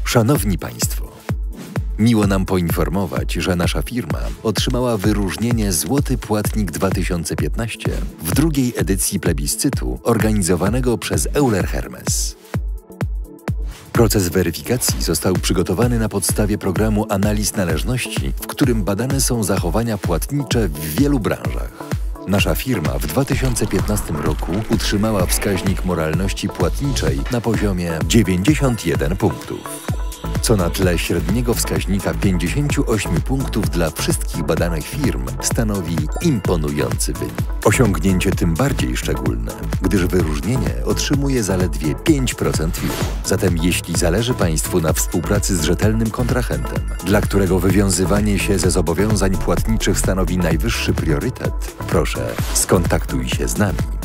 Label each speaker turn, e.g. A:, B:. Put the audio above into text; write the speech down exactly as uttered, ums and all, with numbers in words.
A: Szanowni Państwo, miło nam poinformować, że nasza firma otrzymała wyróżnienie Złoty Płatnik dwa tysiące piętnaście w drugiej edycji plebiscytu organizowanego przez Euler Hermes. Proces weryfikacji został przygotowany na podstawie programu analiz należności, w którym badane są zachowania płatnicze w wielu branżach. Nasza firma w dwa tysiące piętnastym roku utrzymała wskaźnik moralności płatniczej na poziomie dziewięćdziesiąt jeden punktów, co na tle średniego wskaźnika pięćdziesięciu ośmiu punktów dla wszystkich badanych firm stanowi imponujący wynik. Osiągnięcie tym bardziej szczególne, gdyż wyróżnienie otrzymuje zaledwie pięć procent firm. Zatem jeśli zależy Państwu na współpracy z rzetelnym kontrahentem, dla którego wywiązywanie się ze zobowiązań płatniczych stanowi najwyższy priorytet, proszę, skontaktuj się z nami.